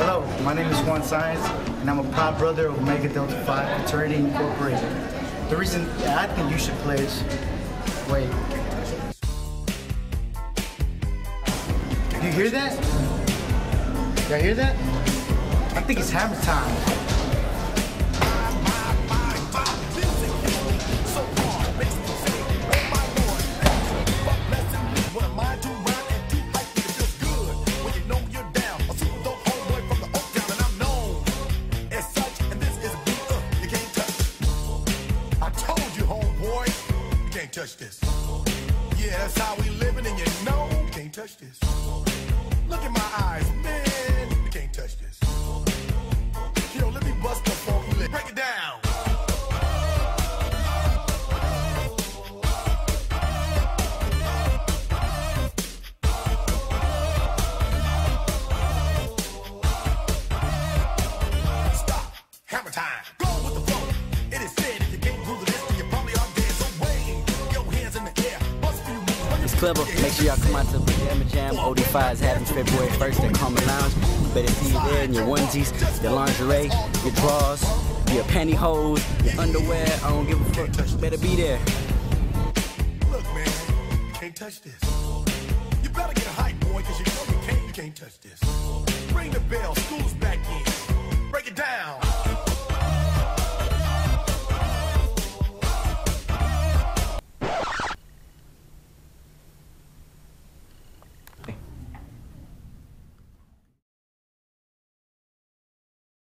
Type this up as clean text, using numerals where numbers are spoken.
Hello, my name is Juan Science, and I'm a proud brother of Omega Delta Phi Fraternity Incorporated. The reason I think you should pledge, wait. You hear that? Y'all hear that? I think it's hammer time. Touch this. Yeah, that's how we living, and you know you can't touch this. Look in my eyes, man, you can't touch this. Yo, let me bust the funky leg. Break it down. Stop. Hammer time. Go with the flow. It is said if you can't groove this, then you probably are dead. So wave your hands in the air. Bust few moves. It's clever. Make sure y'all come out to Pajama Jam. ODPhi is having February 1st at Common Lounge. Better see you there in your onesies, your lingerie, your drawers, your pantyhose, your underwear. I don't give a fuck. Better be there. Look, man, you can't touch this. You better get a hype, boy, because you know you can't touch this. Ring the bell, school's back.